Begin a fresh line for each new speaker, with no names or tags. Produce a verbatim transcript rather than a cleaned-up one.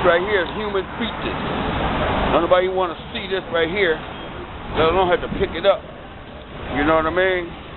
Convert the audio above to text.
right here is human features. Nobody want to see this right here. They don't have to pick it up. You know what I mean?